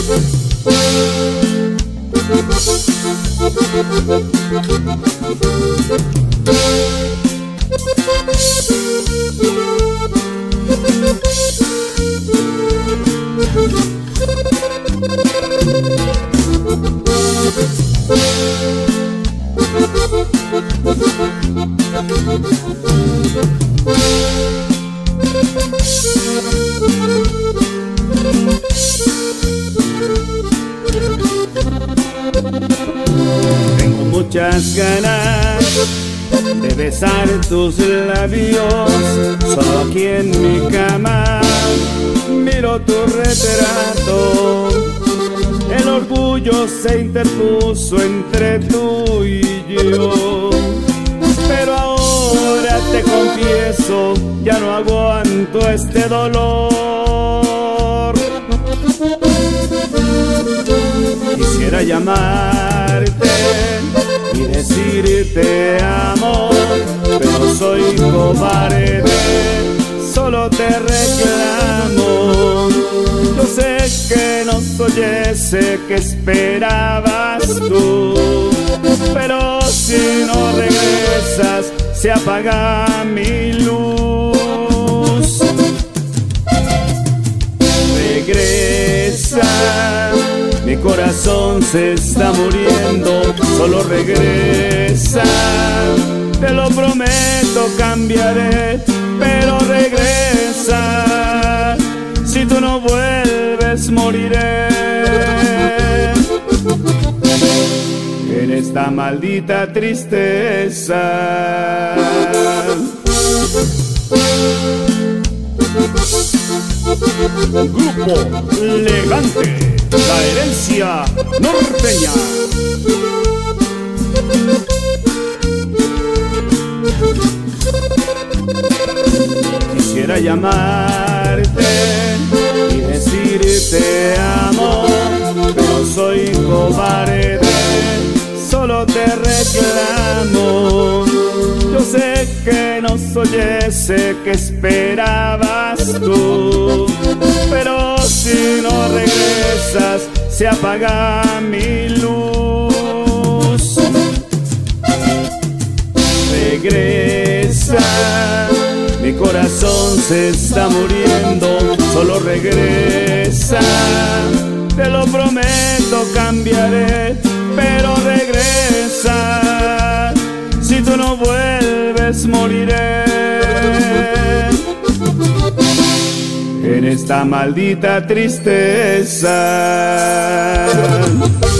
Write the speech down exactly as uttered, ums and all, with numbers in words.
Tengo muchas ganas de besar tus labios, solo aquí en mi cama miro tu retrato. El orgullo se interpuso entre tú y yo, pero ahora te confieso, ya no aguanto este dolor. Quisiera llamarte y decirte amo, pero soy cobarde, solo te reclamo. Yo sé que no soy ese que esperabas tú, pero si no regresas se apaga mi luz. Regresa, mi corazón se está muriendo, solo regresa. Te lo prometo, cambiaré, pero regresa. Si tú no vuelves, moriré en esta maldita tristeza. Grupo Legante, la herencia norteña. Quisiera llamarte y decirte amo, pero soy cobarde, solo te reclamo. Yo sé que no soy ese que esperabas tú, pero si no regresas se apaga mi luz. Regresa, mi corazón se está muriendo, solo regresa. Te lo prometo, cambiaré, pero regresa. Si tú no vuelves, moriré en esta maldita tristeza.